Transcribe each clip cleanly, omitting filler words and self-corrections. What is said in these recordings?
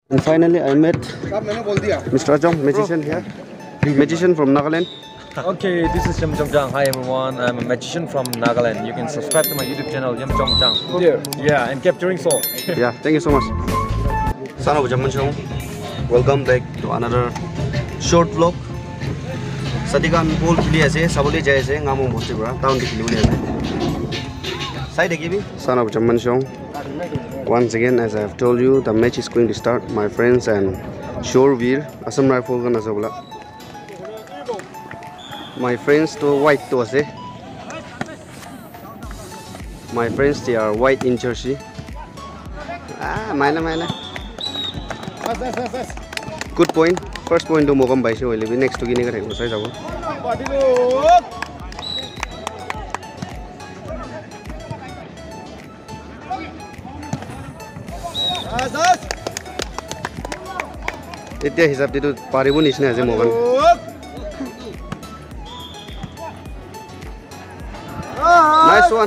And finally, I met Mr. Ajong, magician here. Magician from Nagaland. Okay, this is Yam Chong Jang. Hi everyone, I'm a magician from Nagaland. You can subscribe to my YouTube channel, Yam Chong Jang. Yeah, and capturing soul. Yeah, thank you so much. Son of Jamanchong, welcome back to another short vlog. Sadikan pool khili ase, sabole jai ase, ngamo bhosti bra, town khili bole ase. Side give Son of Jamanchong. Once again, as I have told you, the match is going to start. My friends and Shore Veer, Assam Rifle Gun Asabula. My friends to white to ase. My friends, they are white in jersey. Mana. Good point. First point to Mogam Baisha will be next to Guinea. It's his up to Paribun is as a Mogan. Nice one.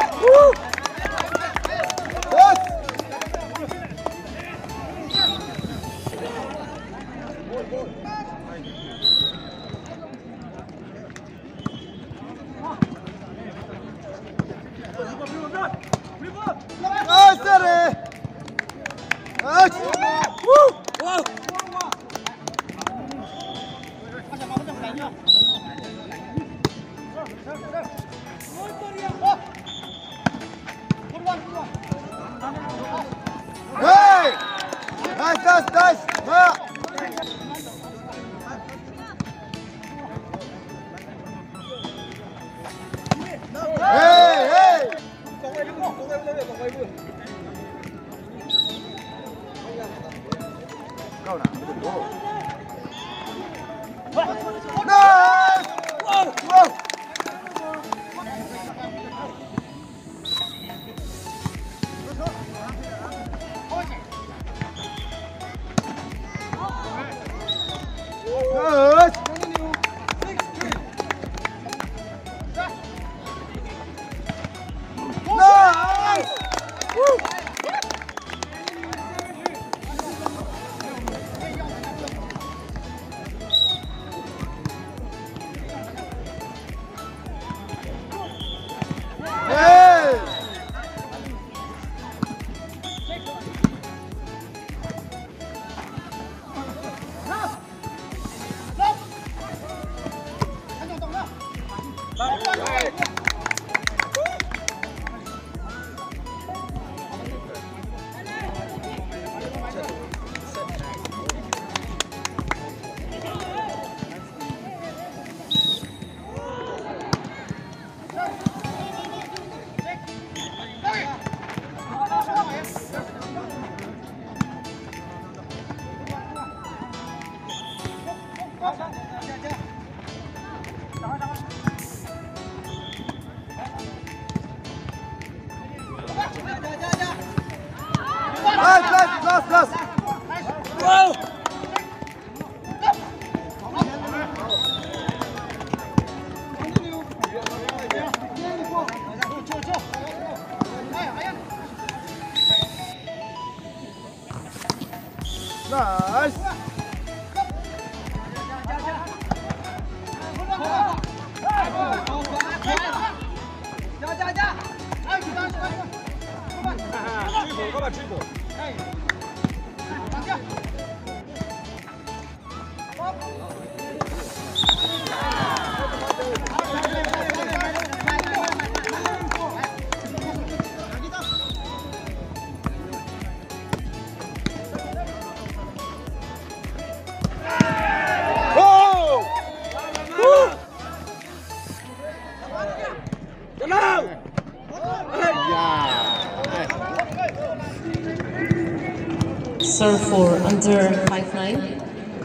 Serve for under 5'9".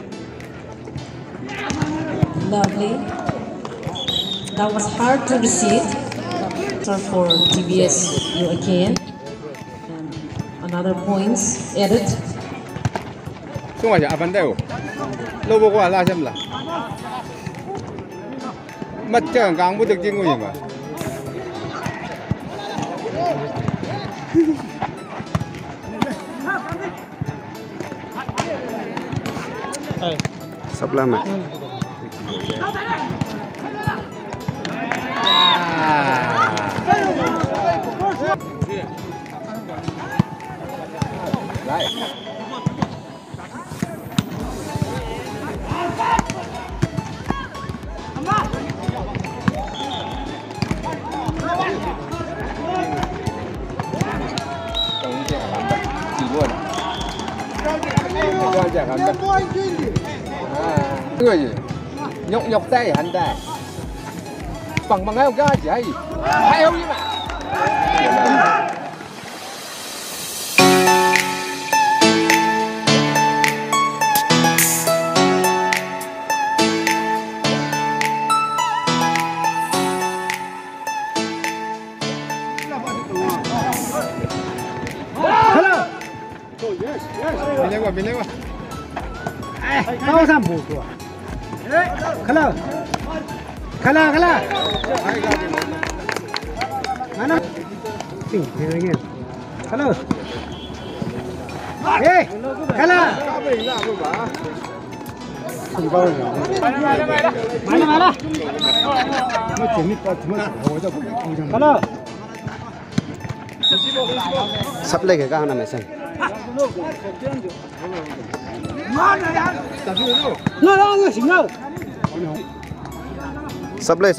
Lovely. That was hard to receive. Serve for TBS again. And another points added. Semua aja apa dah? Lo bawa lah jam lah. Macam kang buat jenguk ni mah. Sebelah mat. Cái gì? Nhọc nhọc tay hành tay. Bằng bằng áo cái gì? Hay không chứ mà. Bên đây qua. Kau sampu tu. Kalau. Mana? Sing, lagi. Kalau. Kalau. Mana? Kalau. Sắp lên cái cao này mày xem. Nó người xỉn đâu? Sắp lên.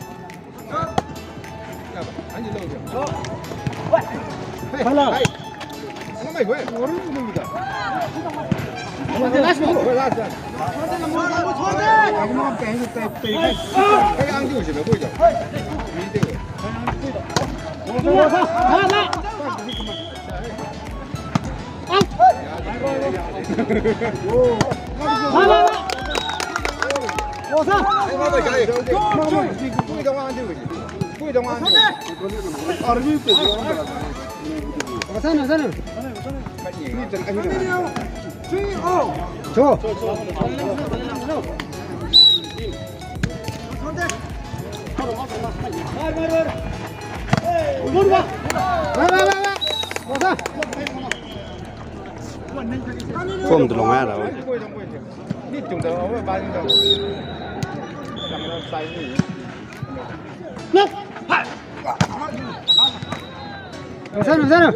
Kalau. Mày quên. Cái ăn tiêu gì mà quên rồi. Phôm từ lòng rồi. Nít chúng ta ở ba chúng ta. Làm nó sai gì? Sana.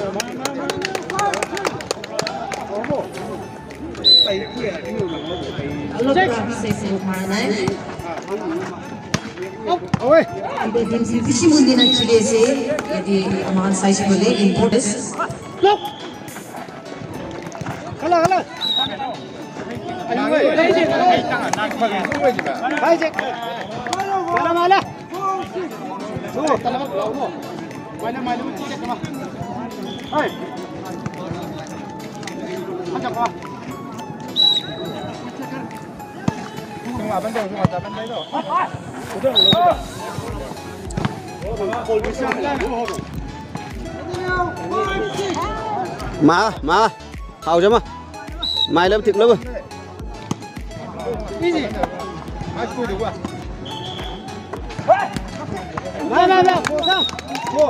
Look practice Marnay. Oi. Ibe tim si fishing mundi na chile se yadi aman size bole importance. Look. Kalau. Hai cek. Mana? Tuh. Mana cek kemana? Hai. Macam apa? Tengah bandai tu. Mà hào cho mà mày lớp thịt lớp ơi. Cái gì? Ai cùi được quá? Này, cô sang. Cô.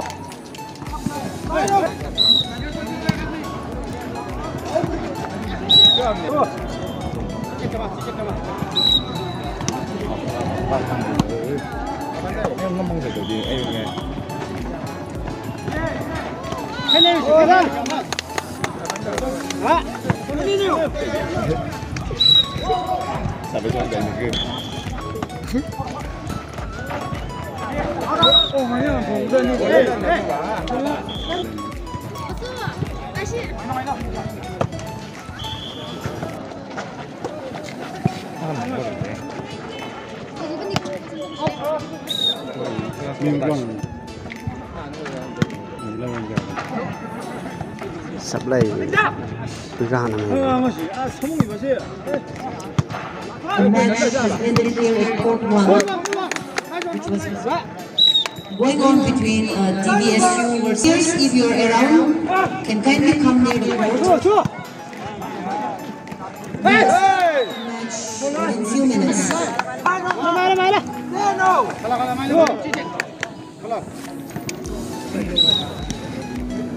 Em ngâm được gì em nghe. Cái này cô sang. Hả? Đi đi. Sao bây giờ đánh cái? Ồ, mày là phòng dân như thế. Sắp đây từ ra này. The match has ended here with court 1, which was going on between TVSU versus. If you're around, can kindly come near the court. Match in few minutes.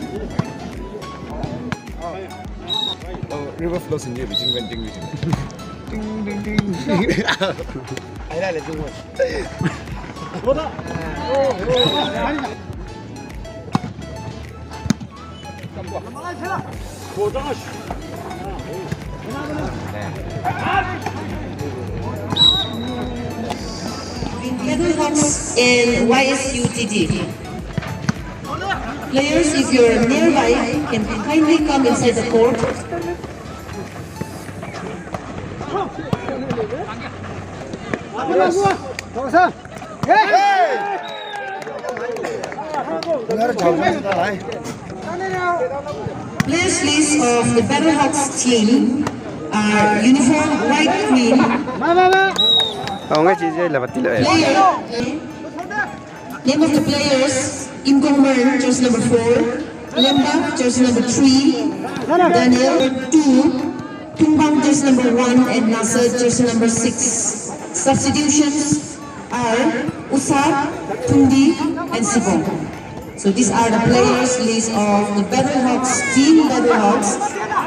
River flows in here, which is Battlehawks and YSUTD. Players, if you're nearby, can kindly come inside the court. Players list of the Battlehawks team are uniform white green. Player. Name of the players: Imkomern, jersey number 4, Lemba, jersey number 3, Daniel 2, Tumbang, jersey number 1, and Nasser, jersey number 6. Substitutions are Usad, Tundi, and Sibong. So these are the players list of the Battlehawks team, Battlehawks.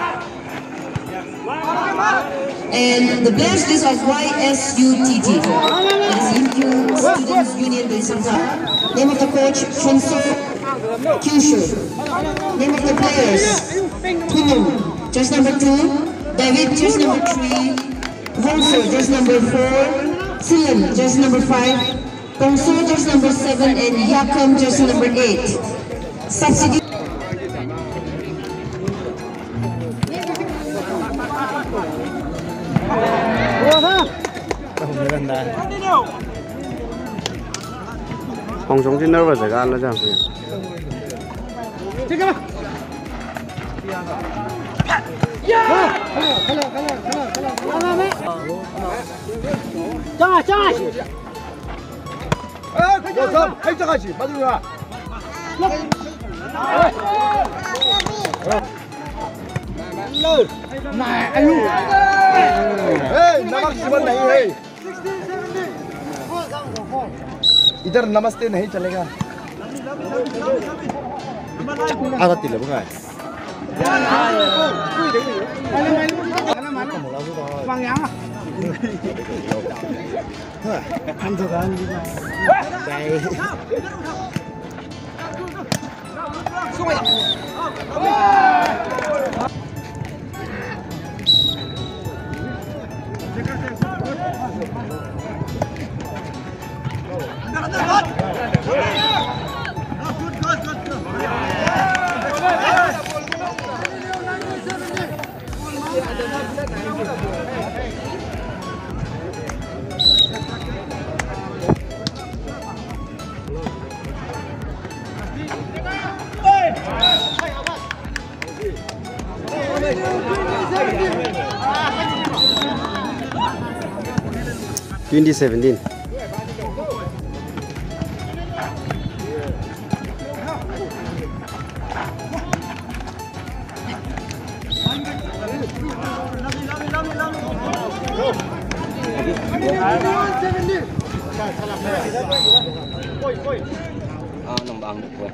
And the players list of YSUTT. That is Yingkyu Students Union Belisangka. Name of the coach, Chunsook Kyushu. Name of the players, Tunum, jersey number 2, David, jersey number 3, Wongso, jersey number 4, Silim, jersey number 5, Tongso, jersey number 7, and Yakam, jersey number 8. Substitute. Hong Chong trên đâu phải gan nó chẳng gì. इधर नमस्ते नहीं चलेगा आधा तिल बुंगा (2017) nambang buat.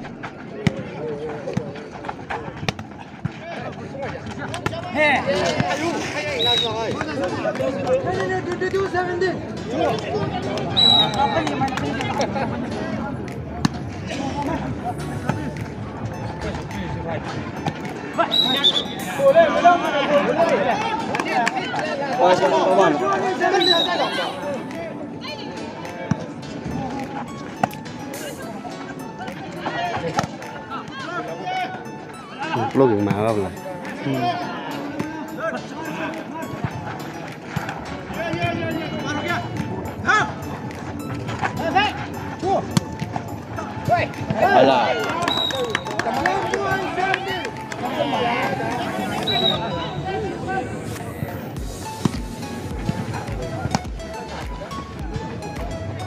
Vlogging mà không này.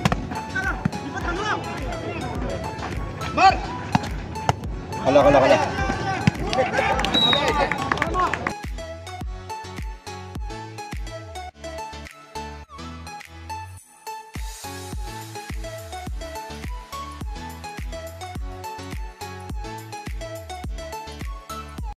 Kalah.